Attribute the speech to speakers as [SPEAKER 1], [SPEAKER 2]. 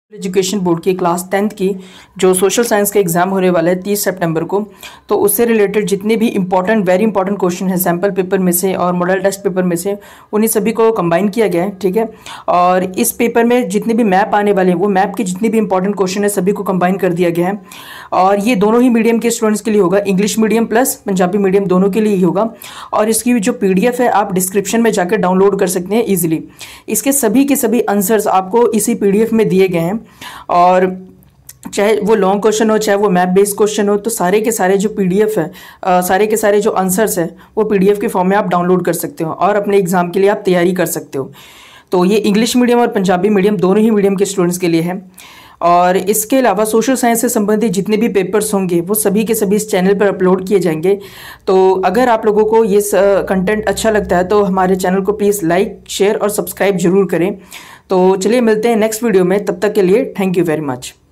[SPEAKER 1] Education board की class 10th की जो सोशल साइंस का एग्ज़ाम होने वाला है 30 सितंबर को, तो उससे रिलेटेड जितने भी वेरी इंपॉर्टेंट क्वेश्चन हैं सैम्पल पेपर में से और मॉडल टेस्ट पेपर में से, उन्हीं सभी को कंबाइन किया गया है। ठीक है, और इस पेपर में जितने भी मैप आने वाले हैं वो मैप के जितने भी इंपॉर्टेंट क्वेश्चन है सभी को कंबाइन कर दिया गया है। और ये दोनों ही मीडियम के स्टूडेंट्स के लिए होगा, English medium plus Punjabi medium दोनों के लिए ही होगा। और इसकी जो PDF है आप डिस्क्रिप्शन में जाकर डाउनलोड कर सकते हैं ईजिली। इसके सभी के सभी आंसर्स आपको इसी PDF में दिए गए हैं, और चाहे वो लॉन्ग क्वेश्चन हो चाहे वो मैप बेस्ड क्वेश्चन हो, तो सारे के सारे जो PDF है, सारे के सारे जो आंसर्स है वो PDF के फॉर्म में आप डाउनलोड कर सकते हो और अपने एग्जाम के लिए आप तैयारी कर सकते हो। तो ये इंग्लिश मीडियम और पंजाबी मीडियम दोनों ही मीडियम के स्टूडेंट्स के लिए है। और इसके अलावा सोशल साइंस से संबंधित जितने भी पेपर्स होंगे वो सभी के सभी इस चैनल पर अपलोड किए जाएंगे। तो अगर आप लोगों को ये कंटेंट अच्छा लगता है तो हमारे चैनल को प्लीज़ लाइक, शेयर और सब्सक्राइब जरूर करें। तो चलिए मिलते हैं नेक्स्ट वीडियो में, तब तक के लिए थैंक यू वेरी मच।